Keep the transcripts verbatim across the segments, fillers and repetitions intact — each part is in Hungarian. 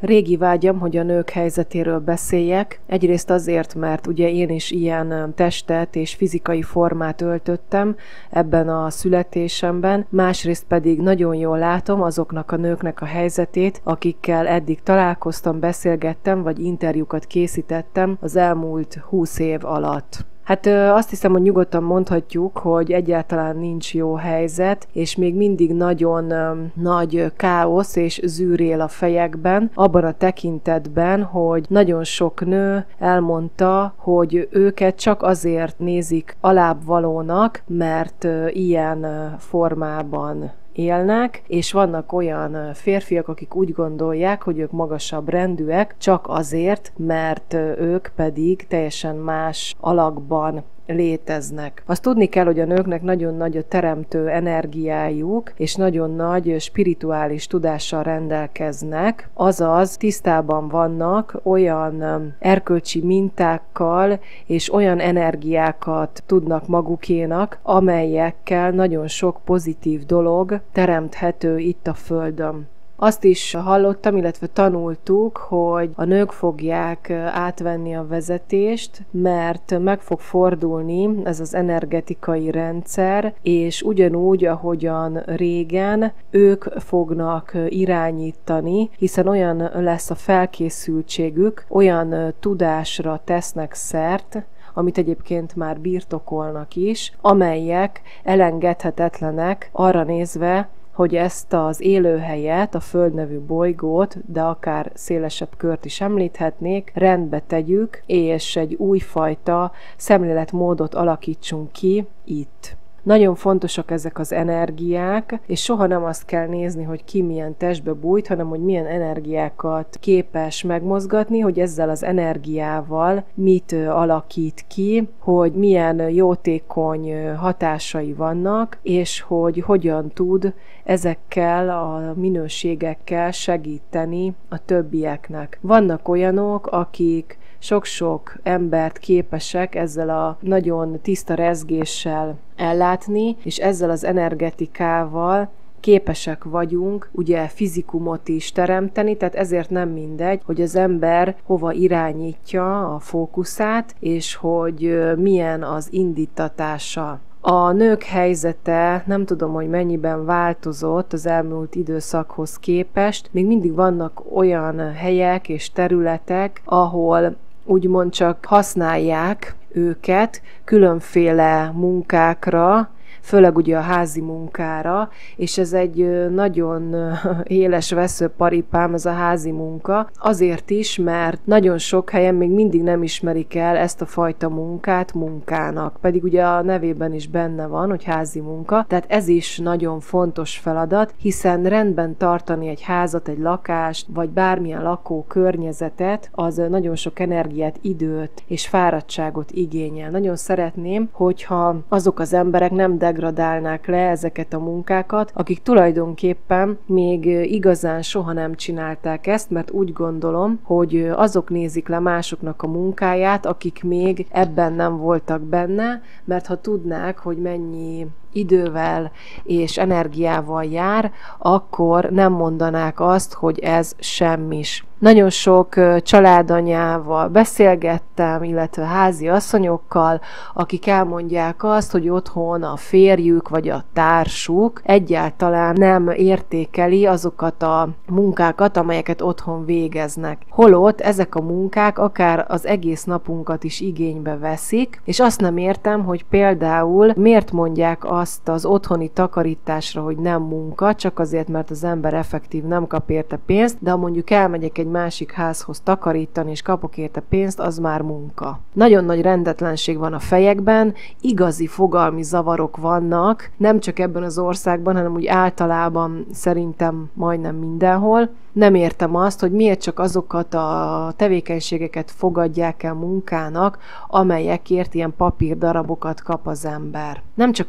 Régi vágyam, hogy a nők helyzetéről beszéljek. Egyrészt azért, mert ugye én is ilyen testet és fizikai formát öltöttem ebben a születésemben, másrészt pedig nagyon jól látom azoknak a nőknek a helyzetét, akikkel eddig találkoztam, beszélgettem, vagy interjúkat készítettem az elmúlt húsz év alatt. Hát azt hiszem, hogy nyugodtan mondhatjuk, hogy egyáltalán nincs jó helyzet, és még mindig nagyon nagy káosz és zűr él a fejekben, abban a tekintetben, hogy nagyon sok nő elmondta, hogy őket csak azért nézik alábbvalónak, mert ilyen formában élnek, és vannak olyan férfiak, akik úgy gondolják, hogy ők magasabb rendűek, csak azért, mert ők pedig teljesen más alakban léteznek. Azt tudni kell, hogy a nőknek nagyon nagy a teremtő energiájuk, és nagyon nagy spirituális tudással rendelkeznek, azaz tisztában vannak olyan erkölcsi mintákkal, és olyan energiákat tudnak magukénak, amelyekkel nagyon sok pozitív dolog teremthető itt a Földön. Azt is hallottam, illetve tanultuk, hogy a nők fogják átvenni a vezetést, mert meg fog fordulni ez az energetikai rendszer, és ugyanúgy, ahogyan régen, ők fognak irányítani, hiszen olyan lesz a felkészültségük, olyan tudásra tesznek szert, amit egyébként már birtokolnak is, amelyek elengedhetetlenek arra nézve, hogy ezt az élőhelyet, a Föld nevű bolygót, de akár szélesebb kört is említhetnék, rendbe tegyük, és egy újfajta szemléletmódot alakítsunk ki itt. Nagyon fontosak ezek az energiák, és soha nem azt kell nézni, hogy ki milyen testbe bújt, hanem hogy milyen energiákat képes megmozgatni, hogy ezzel az energiával mit alakít ki, hogy milyen jótékony hatásai vannak, és hogy hogyan tud ezekkel a minőségekkel segíteni a többieknek. Vannak olyanok, akik sok-sok embert képesek ezzel a nagyon tiszta rezgéssel ellátni, és ezzel az energetikával képesek vagyunk ugye fizikumot is teremteni, tehát ezért nem mindegy, hogy az ember hova irányítja a fókuszát, és hogy milyen az indítatása. A nők helyzete nem tudom, hogy mennyiben változott az elmúlt időszakhoz képest. Még mindig vannak olyan helyek és területek, ahol úgymond csak használják őket különféle munkákra, főleg ugye a házi munkára, és ez egy nagyon éles veszőparipám, ez a házi munka. Azért is, mert nagyon sok helyen még mindig nem ismerik el ezt a fajta munkát munkának, pedig ugye a nevében is benne van, hogy házi munka, tehát ez is nagyon fontos feladat, hiszen rendben tartani egy házat, egy lakást, vagy bármilyen lakókörnyezetet, az nagyon sok energiát, időt és fáradtságot igényel. Nagyon szeretném, hogyha azok az emberek nem degradálnák le ezeket a munkákat, akik tulajdonképpen még igazán soha nem csinálták ezt, mert úgy gondolom, hogy azok nézik le másoknak a munkáját, akik még ebben nem voltak benne, mert ha tudnák, hogy mennyi idővel és energiával jár, akkor nem mondanák azt, hogy ez semmis. Nagyon sok családanyával beszélgettem, illetve házi asszonyokkal, akik elmondják azt, hogy otthon a férjük vagy a társuk egyáltalán nem értékeli azokat a munkákat, amelyeket otthon végeznek. Holott ezek a munkák akár az egész napunkat is igénybe veszik, és azt nem értem, hogy például miért mondják azt az otthoni takarításra, hogy nem munka, csak azért, mert az ember effektív nem kap érte pénzt, de ha mondjuk elmegyek egy másik házhoz takarítani, és kapok érte pénzt, az már munka. Nagyon nagy rendetlenség van a fejekben, igazi fogalmi zavarok vannak, nem csak ebben az országban, hanem úgy általában szerintem majdnem mindenhol. Nem értem azt, hogy miért csak azokat a tevékenységeket fogadják el munkának, amelyekért ilyen papírdarabokat kap az ember. Nem csak az a munka,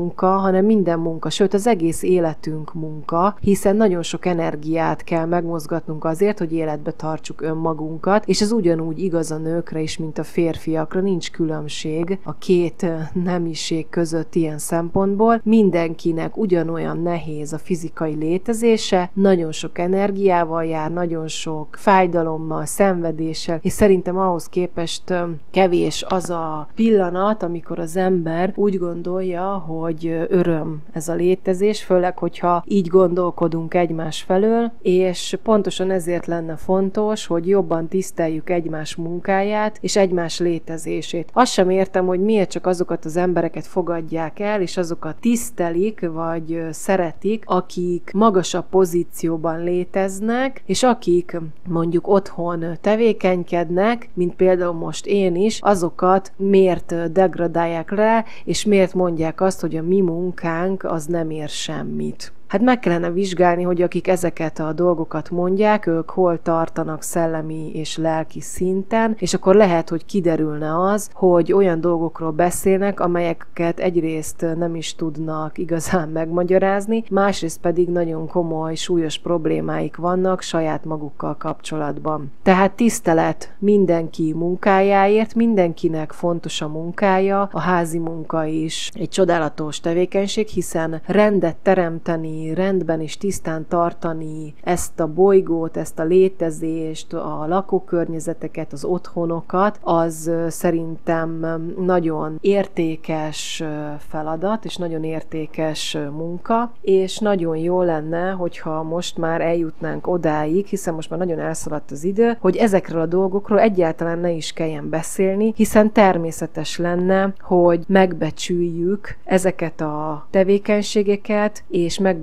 munka, hanem minden munka, sőt az egész életünk munka, hiszen nagyon sok energiát kell megmozgatnunk azért, hogy életbe tartsuk önmagunkat, és ez ugyanúgy igaz a nőkre is, mint a férfiakra, nincs különbség a két nemiség között ilyen szempontból. Mindenkinek ugyanolyan nehéz a fizikai létezése, nagyon sok energiával jár, nagyon sok fájdalommal, szenvedéssel, és szerintem ahhoz képest kevés az a pillanat, amikor az ember úgy gondolja, hogy öröm ez a létezés, főleg, hogyha így gondolkodunk egymás felől, és pontosan ezért lenne fontos, hogy jobban tiszteljük egymás munkáját és egymás létezését. Azt sem értem, hogy miért csak azokat az embereket fogadják el, és azokat tisztelik, vagy szeretik, akik magasabb pozícióban léteznek, és akik mondjuk otthon tevékenykednek, mint például most én is, azokat miért degradálják le, és miért mondják azt, hogy a mi munkánk az nem ér semmit. Hát meg kellene vizsgálni, hogy akik ezeket a dolgokat mondják, ők hol tartanak szellemi és lelki szinten, és akkor lehet, hogy kiderülne az, hogy olyan dolgokról beszélnek, amelyeket egyrészt nem is tudnak igazán megmagyarázni, másrészt pedig nagyon komoly, súlyos problémáik vannak saját magukkal kapcsolatban. Tehát tisztelet mindenki munkájáért, mindenkinek fontos a munkája, a házi munka is egy csodálatos tevékenység, hiszen rendet teremteni, rendben és tisztán tartani ezt a bolygót, ezt a létezést, a lakókörnyezeteket, az otthonokat, az szerintem nagyon értékes feladat, és nagyon értékes munka, és nagyon jó lenne, hogyha most már eljutnánk odáig, hiszen most már nagyon elszaladt az idő, hogy ezekről a dolgokról egyáltalán ne is kelljen beszélni, hiszen természetes lenne, hogy megbecsüljük ezeket a tevékenységeket, és megbecsüljük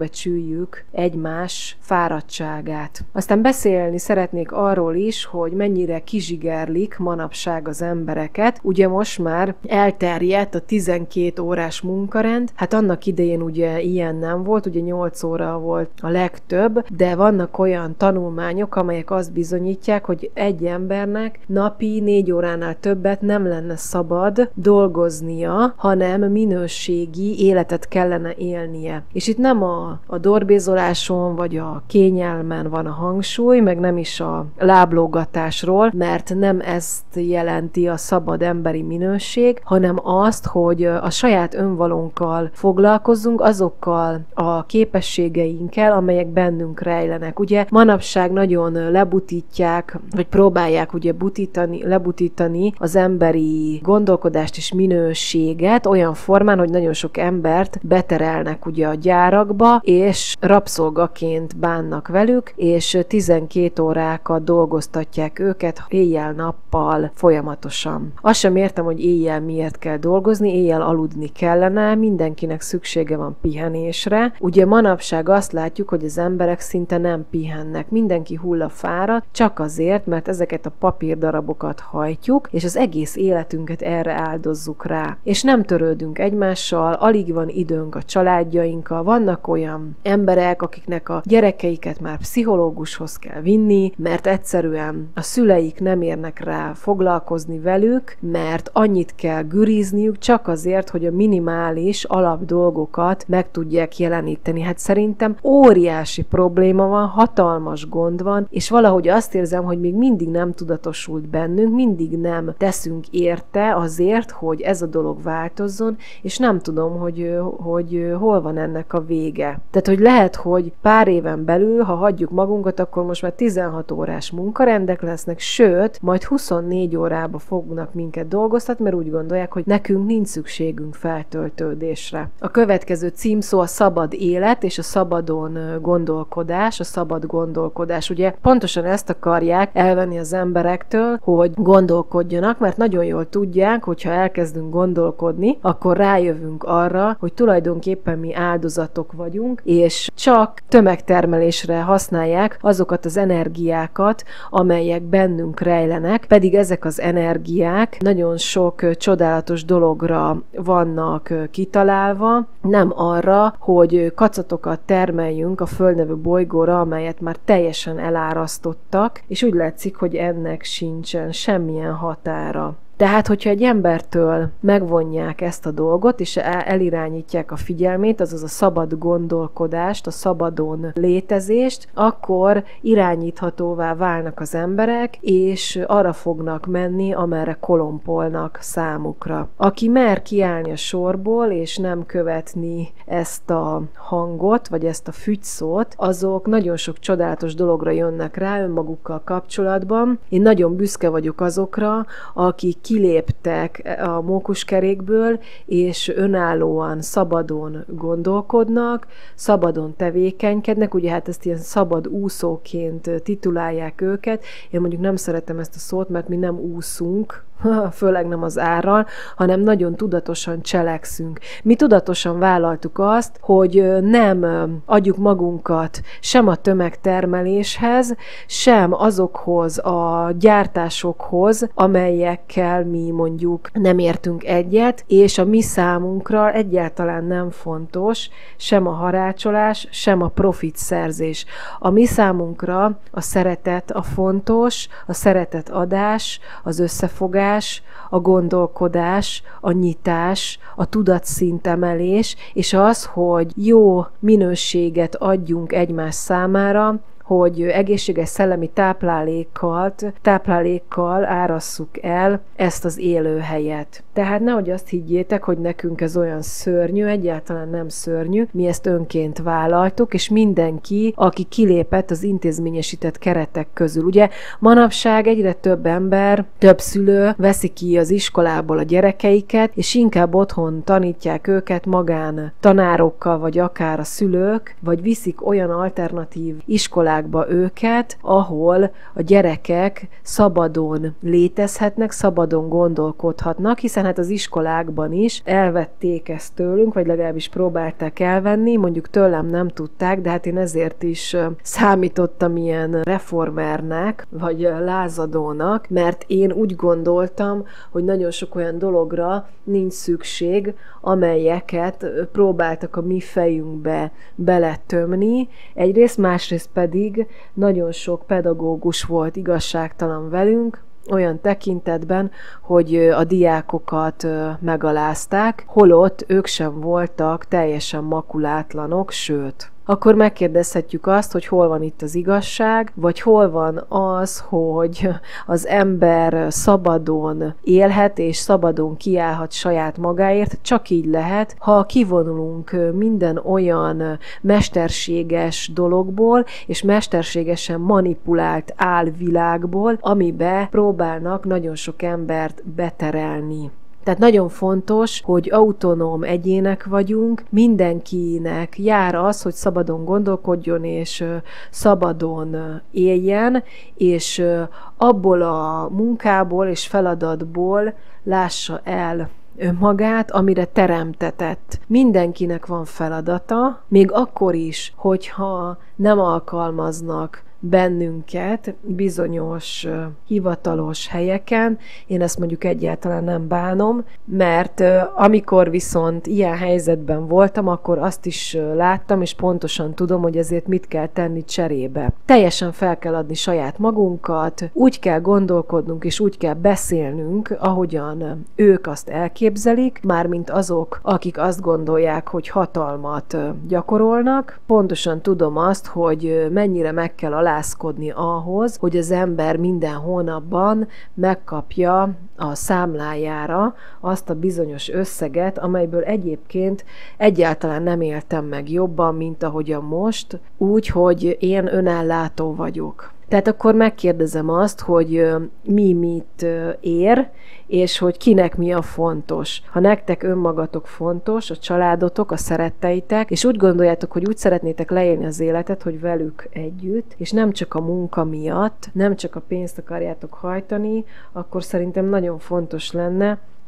egymás fáradtságát. Aztán beszélni szeretnék arról is, hogy mennyire kizsigerlik manapság az embereket. Ugye most már elterjedt a tizenkét órás munkarend, hát annak idején ugye ilyen nem volt, ugye nyolc óra volt a legtöbb, de vannak olyan tanulmányok, amelyek azt bizonyítják, hogy egy embernek napi négy óránál többet nem lenne szabad dolgoznia, hanem minőségi életet kellene élnie. És itt nem a a dorbézoláson vagy a kényelmen van a hangsúly, meg nem is a láblógatásról, mert nem ezt jelenti a szabad emberi minőség, hanem azt, hogy a saját önvalónkkal foglalkozzunk, azokkal a képességeinkkel, amelyek bennünk rejlenek. Ugye manapság nagyon lebutítják, vagy próbálják ugye butítani, lebutítani az emberi gondolkodást és minőséget olyan formán, hogy nagyon sok embert beterelnek ugye a gyárakba, és rabszolgaként bánnak velük, és tizenkét órákat dolgoztatják őket éjjel-nappal folyamatosan. Azt sem értem, hogy éjjel miért kell dolgozni, éjjel aludni kellene, mindenkinek szüksége van pihenésre. Ugye manapság azt látjuk, hogy az emberek szinte nem pihennek, mindenki hullafáradt, csak azért, mert ezeket a papírdarabokat hajtjuk, és az egész életünket erre áldozzuk rá. És nem törődünk egymással, alig van időnk a családjainkkal, vannak olyan emberek, akiknek a gyerekeiket már pszichológushoz kell vinni, mert egyszerűen a szüleik nem érnek rá foglalkozni velük, mert annyit kell gürizniük csak azért, hogy a minimális alapdolgokat meg tudják jeleníteni. Hát szerintem óriási probléma van, hatalmas gond van, és valahogy azt érzem, hogy még mindig nem tudatosult bennünk, mindig nem teszünk érte azért, hogy ez a dolog változzon, és nem tudom, hogy, hogy hol van ennek a vége. Tehát, hogy lehet, hogy pár éven belül, ha hagyjuk magunkat, akkor most már tizenhat órás munkarendek lesznek, sőt, majd huszonnégy órába fognak minket dolgoztatni, mert úgy gondolják, hogy nekünk nincs szükségünk feltöltődésre. A következő címszó a szabad élet és a szabadon gondolkodás, a szabad gondolkodás. Ugye pontosan ezt akarják elvenni az emberektől, hogy gondolkodjanak, mert nagyon jól tudják, hogyha elkezdünk gondolkodni, akkor rájövünk arra, hogy tulajdonképpen mi áldozatok vagyunk, és csak tömegtermelésre használják azokat az energiákat, amelyek bennünk rejlenek, pedig ezek az energiák nagyon sok csodálatos dologra vannak kitalálva, nem arra, hogy kacatokat termeljünk a földnevű bolygóra, amelyet már teljesen elárasztottak, és úgy látszik, hogy ennek sincsen semmilyen határa. Tehát, hogyha egy embertől megvonják ezt a dolgot, és elirányítják a figyelmét, azaz a szabad gondolkodást, a szabadon létezést, akkor irányíthatóvá válnak az emberek, és arra fognak menni, amerre kolompolnak számukra. Aki mer kiállni a sorból, és nem követni ezt a hangot, vagy ezt a fügyszót, azok nagyon sok csodálatos dologra jönnek rá önmagukkal kapcsolatban. Én nagyon büszke vagyok azokra, akik kiléptek a mókuskerékből, és önállóan, szabadon gondolkodnak, szabadon tevékenykednek, ugye hát ezt ilyen szabad úszóként titulálják őket. Én mondjuk nem szeretem ezt a szót, mert mi nem úszunk, főleg nem az árral, hanem nagyon tudatosan cselekszünk. Mi tudatosan vállaltuk azt, hogy nem adjuk magunkat sem a tömegtermeléshez, sem azokhoz a gyártásokhoz, amelyekkel mi mondjuk nem értünk egyet, és a mi számunkra egyáltalán nem fontos sem a harácsolás, sem a profitszerzés. A mi számunkra a szeretet a fontos, a szeretet adás, az összefogás, a gondolkodás, a nyitás, a tudatszintemelés, és az, hogy jó minőséget adjunk egymás számára, hogy egészséges szellemi táplálékkal, táplálékkal árasszuk el ezt az élőhelyet. Tehát nehogy azt higgyétek, hogy nekünk ez olyan szörnyű, egyáltalán nem szörnyű, mi ezt önként vállaltuk, és mindenki, aki kilépett az intézményesített keretek közül. Ugye manapság egyre több ember, több szülő veszi ki az iskolából a gyerekeiket, és inkább otthon tanítják őket magán tanárokkal, vagy akár a szülők, vagy viszik olyan alternatív iskolákba őket, ahol a gyerekek szabadon létezhetnek, szabadon gondolkodhatnak, hiszen hát az iskolákban is elvették ezt tőlünk, vagy legalábbis próbálták elvenni, mondjuk tőlem nem tudták, de hát én ezért is számítottam ilyen reformernek, vagy lázadónak, mert én úgy gondoltam, hogy nagyon sok olyan dologra nincs szükség, amelyeket próbáltak a mi fejünkbe beletömni. Egyrészt, másrészt pedig nagyon sok pedagógus volt igazságtalan velünk, olyan tekintetben, hogy a diákokat megalázták, holott ők sem voltak teljesen makulátlanok, sőt. Akkor megkérdezhetjük azt, hogy hol van itt az igazság, vagy hol van az, hogy az ember szabadon élhet, és szabadon kiállhat saját magáért. Csak így lehet, ha kivonulunk minden olyan mesterséges dologból, és mesterségesen manipulált álvilágból, amibe próbálnak nagyon sok embert beterelni. Tehát nagyon fontos, hogy autonóm egyének vagyunk, mindenkinek jár az, hogy szabadon gondolkodjon és szabadon éljen, és abból a munkából és feladatból lássa el önmagát, amire teremtetett. Mindenkinek van feladata, még akkor is, hogyha nem alkalmaznak bennünket bizonyos uh, hivatalos helyeken. Én ezt mondjuk egyáltalán nem bánom, mert uh, amikor viszont ilyen helyzetben voltam, akkor azt is uh, láttam, és pontosan tudom, hogy ezért mit kell tenni cserébe. Teljesen fel kell adni saját magunkat, úgy kell gondolkodnunk, és úgy kell beszélnünk, ahogyan ők azt elképzelik, mármint azok, akik azt gondolják, hogy hatalmat uh, gyakorolnak. Pontosan tudom azt, hogy uh, mennyire meg kell alá ahhoz, hogy az ember minden hónapban megkapja a számlájára azt a bizonyos összeget, amelyből egyébként egyáltalán nem éltem meg jobban, mint ahogyan most, úgy, hogy én önállátó vagyok. Tehát akkor megkérdezem azt, hogy mi mit ér, és hogy kinek mi a fontos. Ha nektek önmagatok fontos, a családotok, a szeretteitek, és úgy gondoljátok, hogy úgy szeretnétek leélni az életet, hogy velük együtt, és nem csak a munka miatt, nem csak a pénzt akarjátok hajtani, akkor szerintem nagyon fontos lenne,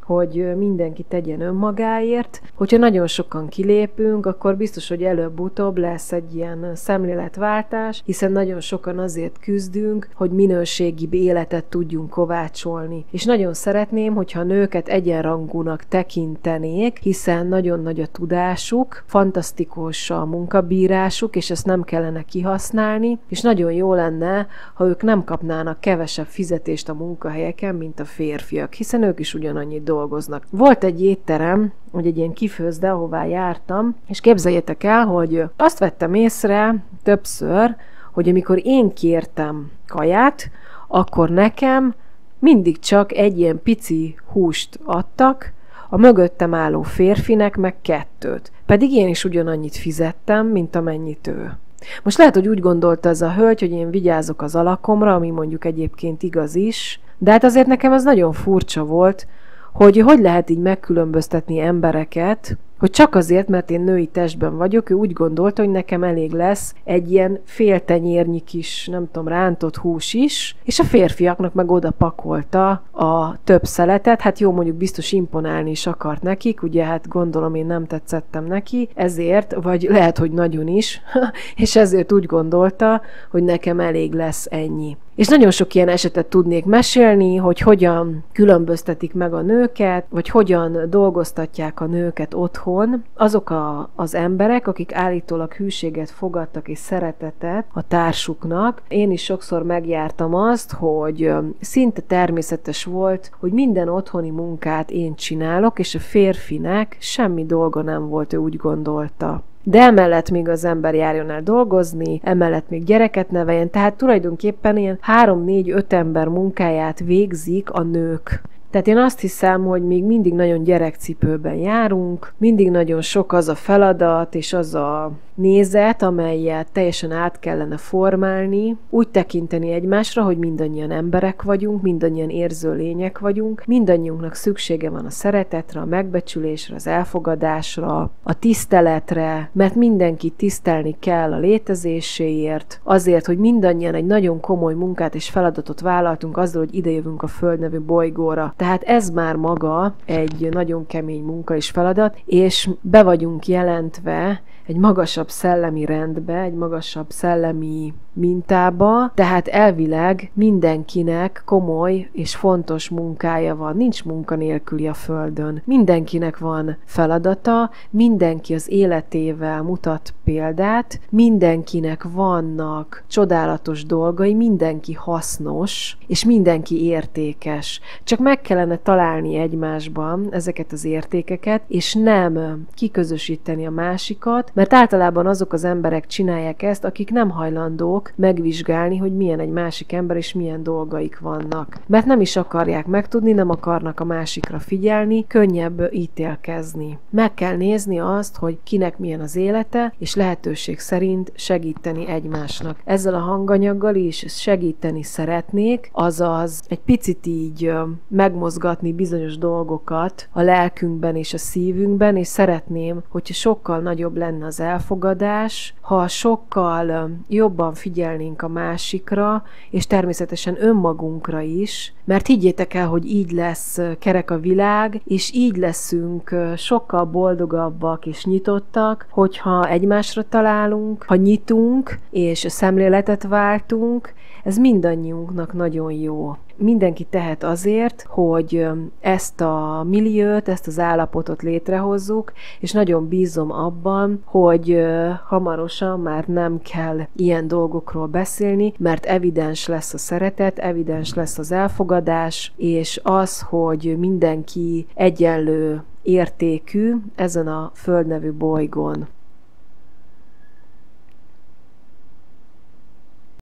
hogy mindenki tegyen önmagáért. Hogyha nagyon sokan kilépünk, akkor biztos, hogy előbb-utóbb lesz egy ilyen szemléletváltás, hiszen nagyon sokan azért küzdünk, hogy minőségibb életet tudjunk kovácsolni. És nagyon szeretném, hogyha a nőket egyenrangúnak tekintenék, hiszen nagyon nagy a tudásuk, fantasztikus a munkabírásuk, és ezt nem kellene kihasználni, és nagyon jó lenne, ha ők nem kapnának kevesebb fizetést a munkahelyeken, mint a férfiak, hiszen ők is ugyanannyit dolgoznak. Volt egy étterem, hogy egy ilyen kifőzde, ahová jártam, és képzeljétek el, hogy azt vettem észre többször, hogy amikor én kértem kaját, akkor nekem mindig csak egy ilyen pici húst adtak, a mögöttem álló férfinek meg kettőt. Pedig én is ugyanannyit fizettem, mint amennyit ő. Most lehet, hogy úgy gondolta ez a hölgy, hogy én vigyázok az alakomra, ami mondjuk egyébként igaz is, de hát azért nekem ez nagyon furcsa volt, hogy hogy lehet így megkülönböztetni embereket, hogy csak azért, mert én női testben vagyok, ő úgy gondolta, hogy nekem elég lesz egy ilyen féltenyérnyi kis, nem tudom, rántott hús is, és a férfiaknak meg oda pakolta a több szeletet, hát jó, mondjuk biztos imponálni is akart nekik, ugye hát gondolom én nem tetszettem neki, ezért, vagy lehet, hogy nagyon is, és ezért úgy gondolta, hogy nekem elég lesz ennyi. És nagyon sok ilyen esetet tudnék mesélni, hogy hogyan különböztetik meg a nőket, vagy hogyan dolgoztatják a nőket otthon. Azok a, az emberek, akik állítólag hűséget fogadtak és szeretetet a társuknak. Én is sokszor megjártam azt, hogy szinte természetes volt, hogy minden otthoni munkát én csinálok, és a férfinek semmi dolga nem volt, ő úgy gondolta. De emellett még az ember járjon el dolgozni, emellett még gyereket neveljen, tehát tulajdonképpen ilyen három-négy-öt ember munkáját végzik a nők. Tehát én azt hiszem, hogy még mindig nagyon gyerekcipőben járunk, mindig nagyon sok az a feladat és az a nézet, amelyet teljesen át kellene formálni, úgy tekinteni egymásra, hogy mindannyian emberek vagyunk, mindannyian érző lények vagyunk, mindannyiunknak szüksége van a szeretetre, a megbecsülésre, az elfogadásra, a tiszteletre, mert mindenkit tisztelni kell a létezéséért, azért, hogy mindannyian egy nagyon komoly munkát és feladatot vállaltunk azzal, hogy idejövünk a Föld nevű bolygóra. Tehát ez már maga egy nagyon kemény munka és feladat, és be vagyunk jelentve egy magasabb szellemi rendbe, egy magasabb szellemi mintába, tehát elvileg mindenkinek komoly és fontos munkája van, nincs munkanélküli a Földön. Mindenkinek van feladata, mindenki az életével mutat példát, mindenkinek vannak csodálatos dolgai, mindenki hasznos, és mindenki értékes. Csak meg kellene találni egymásban ezeket az értékeket, és nem kiközösíteni a másikat, mert általában azok az emberek csinálják ezt, akik nem hajlandók megvizsgálni, hogy milyen egy másik ember, és milyen dolgaik vannak. Mert nem is akarják megtudni, nem akarnak a másikra figyelni, könnyebb ítélkezni. Meg kell nézni azt, hogy kinek milyen az élete, és lehetőség szerint segíteni egymásnak. Ezzel a hanganyaggal is segíteni szeretnék, azaz egy picit így megmozgatni bizonyos dolgokat a lelkünkben és a szívünkben, és szeretném, hogyha sokkal nagyobb lenne az elfogadás, ha sokkal jobban figyelnénk a másikra, és természetesen önmagunkra is, mert higgyétek el, hogy így lesz kerek a világ, és így leszünk sokkal boldogabbak és nyitottak, hogyha egymásra találunk, ha nyitunk, és szemléletet váltunk, ez mindannyiunknak nagyon jó. Mindenki tehet azért, hogy ezt a milliót, ezt az állapotot létrehozzuk, és nagyon bízom abban, hogy hamarosan már nem kell ilyen dolgokról beszélni, mert evidens lesz a szeretet, evidens lesz az elfogadás, és az, hogy mindenki egyenlő értékű ezen a Föld nevű bolygón.